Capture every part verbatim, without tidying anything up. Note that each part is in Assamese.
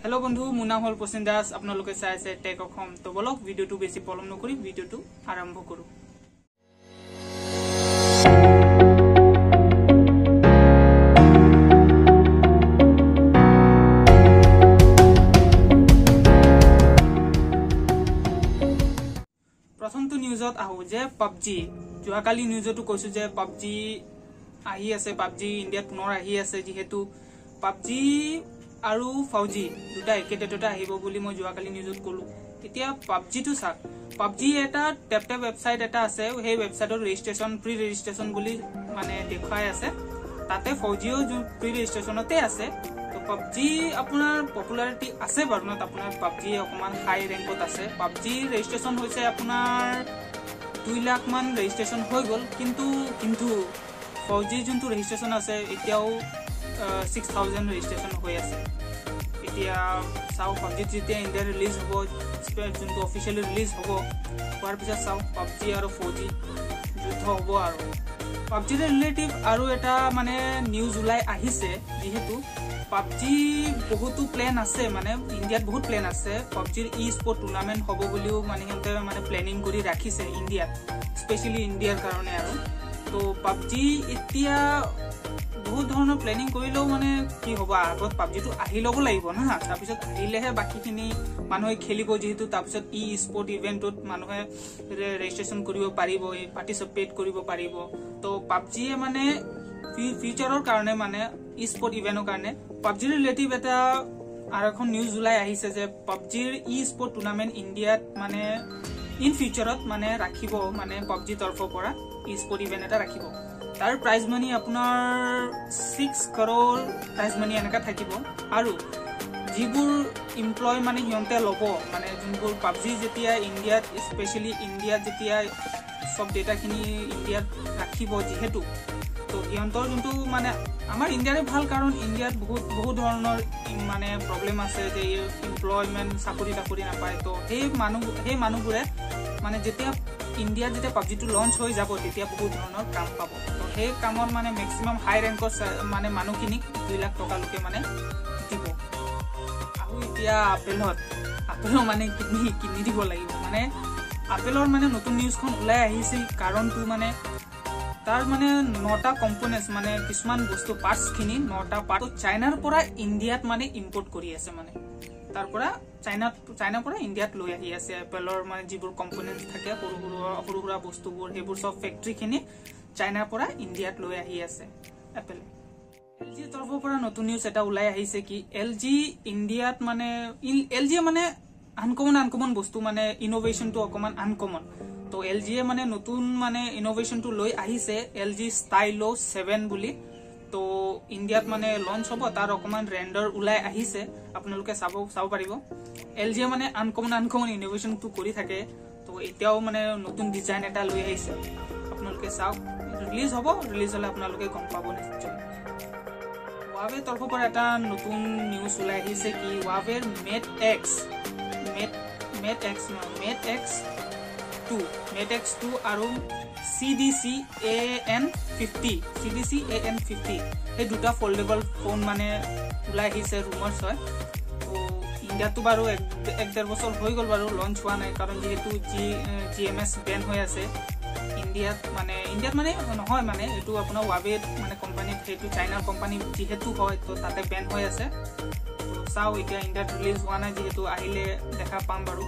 हेलो बंधु মোৰ নাম হল প্ৰসেন দাস আপোনালোকে চাই আছে টেক অসম তো বলক ভিডিওটো বেছি পলম নকৰি ভিডিওটো আৰম্ভ কৰো প্ৰথমটো নিউজত আহো যে পাবজি যোৱাকালি নিউজটো কৈছো যে পাবজি আহি আছে পাবজি ইন্ডিয়াত পুনৰ আহি আছে যেহেতু পাবজি আৰু ফৌজি দুটা একেটেটটা আহিব বুলি মই যোৱাকালি নিউজত কলো এতিয়া পাবজি টু সাক পাবজি এটা টেপ টেপ ওয়েবসাইট এটা আছে সেই ওয়েবসাইটৰ ৰেজিষ্ট্ৰেচন প্ৰি ৰেজিষ্ট্ৰেচন বুলি মানে দেখাই আছে তাতে ফৌজিও প্ৰি ৰেজিষ্ট্ৰেচনতে আছে তো পাবজি আপোনাৰ পপুলাৰিটি আছে বৰ্ণত আপোনাৰ পাবজি অকমান হাই ৰেংকত আছে পাবজি ৰেজিষ্ট্ৰেচন হৈছে আপোনাৰ দুই লাখ মান ৰেজিষ্ট্ৰেচন হৈ গল কিন্তু কিন্তু ফৌজি যোনটো ৰেজিষ্ট্ৰেচন আছে এতিয়াও six thousand registration হৈ আছে এতিয়া সাউ পাবজি যেতিয়া ইন্ডিয়া ৰিলিজ হ'ব স্পেট যোনটো অফিশিয়ালি ৰিলিজ হ'ব হোৱাৰ পিছত সাউ পাবজি আৰু ফৌজি যুদ্ধ হ'ব আৰু পাবজি ৰিলেটিভ আৰু এটা মানে নিউজ উলাই আহিছে যেহেতু পাবজি বহুতো প্ল্যান আছে মানে ইন্ডিয়াত বহুত প্ল্যান আছে পাবজিৰ ই স্পোর্ট টুৰ্নামেন্ট হ'ব বুলিও মানে হেতে মানে প্ল্যানিং কৰি ৰাখিছে ইন্ডিয়াত স্পেশালি ইন্ডিয়াৰ কাৰণে আৰু তো পাবজি এতিয়া বহুত ধৰণৰ প্ল্যানিং কৰিলেও মানে কি হ'ব আগত পাবজিটো আহি লব লাগিব না তাৰ পিছত আহিলেহে বাকিখিনি মানুহে খেলিব যেহেতু তাৰ পিছত ই স্পোর্ট ইভেন্টত মানুহে ৰেজিষ্ট্ৰেচন কৰিব পাৰিব পাৰ্টিসিপেট কৰিব পাৰিব তো পাবজিয়ে মানে ফিউচাৰৰ কাৰণে মানে ই স্পোর্ট ইভেন্টৰ কাৰণে পাবজি ৰিলেটিভ এটা আৰু এখন নিউজ উলাই আহিছে যে পাবজিৰ ই স্পোর্ট টুৰ্নামেন্ট ইন্ডিয়াত মানে ইন ফিউচাৰত মানে ৰাখিব মানে পাবজি তৰফৰ পৰা ই স্পোর্ট ইভেন্ট এটা ৰাখিব তাৰ প্ৰাইজ মানি আপোনাৰ six crore প্ৰাইজ মানি এনেকা থাকিব আৰু যিবোৰ এমপ্লয় মানে হিয়ন্তে লব মানে যোনবোৰ পাবজি যেতিয়া ইন্ডিয়াত স্পেশালি ইন্ডিয়াত যেতিয়া সব ডেটাখিনি ইন্ডিয়াত ৰাখিব যেহেতু তো হিয়ন্তৰ যোনটো মানে আমাৰ ইন্ডিয়াৰে ভাল কাৰণ ইন্ডিয়াত বহুত বহুত ধৰণৰ মানে প্ৰবলেম আছে যে এমপ্লয়মেন্ট চাকৰি চাকৰি নাপায় তো এই মানুহ এই মানুহবোৰে মানে যেতিয়া ইন্ডিয়াত যেতিয়া পাবজিটো লঞ্চ হৈ যাব তেতিয়া বহুত ধৰণৰ কাম পাব তো সেই কামৰ মানে ম্যাক্সিমাম হাই ৰেংকৰ মানে মানুহখিনিক দুই লাখ টকা লকে মানে দিব আৰু এতিয়া আপেলত আপেল মানে কিনি কিনি দিব লাগিব মানে আপেলৰ মানে নতুন নিউজখন উলাই আহিছিল কাৰণটো মানে তাৰ মানে নটা কম্পোনেন্টস মানে কিছুমান বস্তু পাৰ্টস খিনি নটা পাৰ্ট চাইনাৰ পৰা ইন্ডিয়াত মানে ইম্পোৰ্ট কৰি আছে মানে তাৰ পৰা চাইনা চাইনাৰ পৰা ইন্ডিয়াত লৈ আহি আছে আপেলৰ মানে যিবোৰ কম্পোনেন্টস থাকে সৰু সৰু সৰু সৰু বস্তুবোৰ হেবোৰ সব ফ্যাক্টৰি খিনি চাইনাৰ পৰা ইন্ডিয়াত লৈ আহি আছে আপেল এলজি তৰফৰ পৰা নতুন নিউজ এটা উলাই আহিছে কি এলজি ইন্ডিয়াত মানে এলজি মানে আনকমন আনকমন বস্তু মানে ইনোভেশনটো অকমান আনকমন তো এলজি মানে নতুন মানে ইনোভেশনটো লৈ আহিছে এলজি ষ্টাইলো seven বুলি তো ইন্ডিয়াত মানে লঞ্চ হ'ব তাৰ অকমান ৰেন্ডাৰ উলাই আহিছে আপোনালোকে চাব চাব পাৰিব এলজি মানে আনকমন আনকমন ইনোভেশনটো কৰি থাকে তো এতিয়াও মানে নতুন ডিজাইন এটা লৈ আহিছে আপোনালোকে চাওক ৰিলিজ হ'ব ৰিলিজ হলে আপোনালোকে গম পাব নিশ্চয় Huawei তৰফৰ পৰা এটা নতুন নিউজ উলাই আহিছে কি Huawei Mate X Mate Mate X Mate X two Mate X two আৰু C D C A N fifty C D C A N fifty এই দুটা ফোল্ডেবল ফোন মানে উলাই আহিছে ৰুমাৰ্স হয় তো ইন্ডিয়াতো বাৰু এক ডেৰ বছৰ হৈ গল বাৰু লঞ্চ হোৱা নাই কাৰণ যেহেতু জি জিএমএস বেন হৈ আছে ইন্ডিয়াত মানে ইন্ডিয়াত মানে নহয় মানে এটো আপোনাৰ Huawei মানে কোম্পানী হেতু চাইনাৰ কোম্পানী যেহেতু হয় তো তাতে বেন হৈ আছে তো চাও এতিয়া ইন্ডিয়াত ৰিলিজ হোৱা নাই যেহেতু আহিলে দেখা পাম বাৰু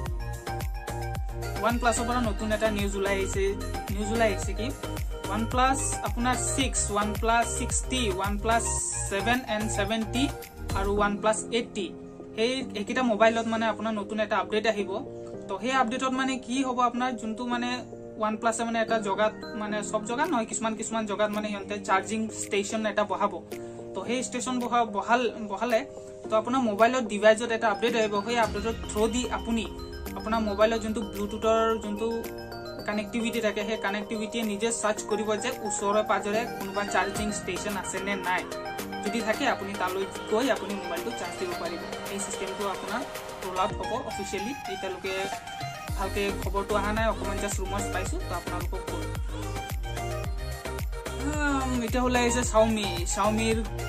OnePlus পৰা নতুন এটা নিউজ উলাই আহিছে নিউজ উলাই আহিছে কি OnePlus আপোনাৰ six OnePlus sixty OnePlus seven and seventy আৰু OnePlus eighty এই একিটা মোবাইলত মানে আপোনাৰ নতুন এটা আপডেট আহিব তো সেই আপডেটত মানে কি হ'ব আপোনাৰ যোনটো মানে OnePlus মানে এটা জগাত মানে সব জগাত নহয় কিছুমান কিছুমান জগাত মানে হিয়ন্তে চাৰ্জিং ষ্টেচন এটা বহাব তো সেই ষ্টেচন বহা বহাল বহালে তো আপোনাৰ মোবাইলৰ ডিভাইসত এটা আপডেট আহিব সেই আপডেটৰ থ্ৰু দি আপুনি আপোনাৰ মোবাইলৰ যোনটো ব্লুটুথৰ যোনটো কানেক্টিভিটি থাকে সেই কানেক্টিভিটি নিজে সাৰ্চ কৰিব যে ওচৰে পাজৰে কোনোবা চাৰ্জিং ষ্টেচন আছে নে নাই যদি থাকে আপুনি তালৈ গৈ আপুনি মোবাইলটো চাৰ্জ দিব পাৰিব এই সিস্টেমটো আপোনাৰ ৰোল আউট হ'ব অফিশিয়ালি এতিয়ালৈকে ভালকে খবৰটো আহা নাই অকমান জাস্ট ৰুমাৰ্স পাইছো তো আপোনালোকক কৈ এটা ওলাই আছে Xiaomi Xiaomiৰ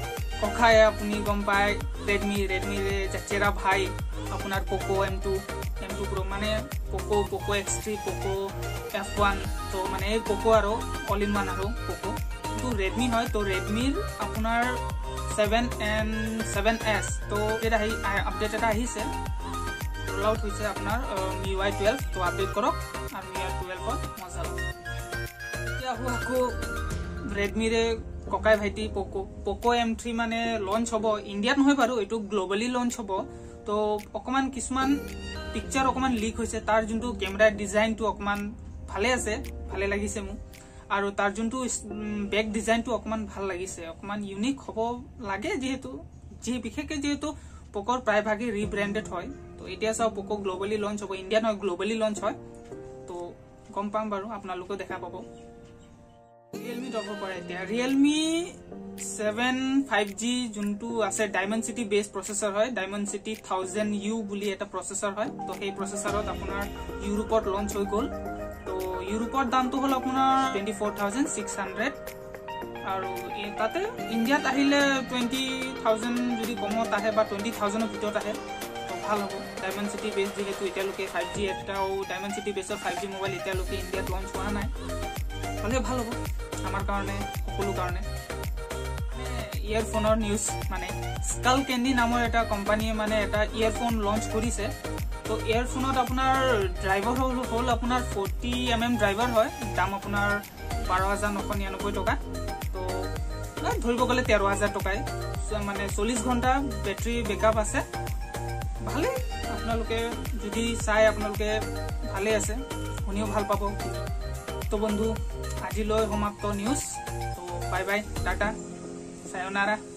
ককায়ে আপুনি গম পায় ৰেডমি ৰেডমিৰ চেচেৰা ভাই আপোনাৰ Poco M two M two pro মানে Poco Poco X three Poco F one তো মানে এই পোকো আৰু অল ইন ওৱান আৰু পোকো কিন্তু ৰেডমি হয় তো ৰেডমিৰ আপোনাৰ সেভেন এণ্ড সেভেন এছ তো এটা আপডেট এটা আহিছে ৰোল আউট হৈছে আপোনাৰ মি ৱাই টুৱেলভ তো আপডেট কৰক আৰু মি ৱাই টুৱেলভত মজা লওক এতিয়া আহো আকৌ ৰেডমিৰে ককাই ভাইটি পোকো পোকো এম থ্ৰী মানে লঞ্চ হ'ব ইণ্ডিয়াত নহয় বাৰু এইটো গ্লোবেলি লঞ্চ হ'ব তো অকমান কিছুমান পিকচাৰ অকমান লিক হৈছে তাৰ যোনটো কেমেৰা ডিজাইনটো অকমান ভালে আছে ভালে লাগিছে মোক আৰু তাৰ যোনটো বেক ডিজাইনটো অকমান ভাল লাগিছে অকমান ইউনিক হ'ব লাগে যেহেতু যি বিশেষকৈ যেহেতু পোকৰ প্ৰায়ভাগে ৰিব্ৰেণ্ডেড হয় তো এতিয়া চাও পোকো গ্লোবেলি লঞ্চ হ'ব ইণ্ডিয়াত নহয় গ্লোবেলি লঞ্চ হয় তো গম পাম বাৰু আপোনালোকেও দেখা পাব ৰিয়েলমি ল'ব পাৰে এতিয়া ৰিয়েলমি সেভেন ফাইভ জি যোনটো আছে ডায়মণ্ড চিটি বেছ প্ৰচেছৰ হয় ডায়মণ্ড চিটি থাউজেণ্ড ইউ বুলি এটা প্ৰচেছৰ হয় তো সেই প্ৰচেছৰত আপোনাৰ ইউৰোপত লঞ্চ হৈ গ'ল তো ইউৰোপৰ দামটো হ'ল আপোনাৰ twenty four thousand six hundred আৰু তাতে ইণ্ডিয়াত আহিলে টুৱেণ্টি থাউজেণ্ড যদি কমত আহে বা টুৱেণ্টি থাউজেণ্ডৰ ভিতৰত আহে তো ভাল হ'ব ডায়মণ্ড চিটি বেছ যিহেতু এতিয়ালৈকে ফাইভ জি এটাও ডায়মণ্ড চিটি বেছৰ ফাইভ জি মোবাইল এতিয়ালৈকে ইণ্ডিয়াত লঞ্চ হোৱা নাই হ'লে ভাল হ'ব আমাৰ কাৰণে সকলো কাৰণে মানে ইয়াৰফোনৰ নিউজ মানে স্কাল কেণ্ডি নামৰ এটা কোম্পানীয়ে মানে এটা ইয়াৰফোন লঞ্চ কৰিছে তো ইয়াৰফোনত আপোনাৰ ড্ৰাইভাৰ হ'ল হ'ল আপোনাৰ ফৰ্টি এম এম ড্ৰাইভাৰ হয় দাম আপোনাৰ বাৰ হাজাৰ নশ নিৰানব্বৈ টকা তো ধৰিব গ'লে তেৰ হাজাৰ টকাই মানে চল্লিছ ঘণ্টা বেটাৰী বেকআপ আছে ভালে আপোনালোকে যদি চাই আপোনালোকে ভালে আছে শুনিও ভাল পাব তো বন্ধু আজিলৈ সমাপ্ত নিউজ তো বাই বাই টাটা সায়নারা।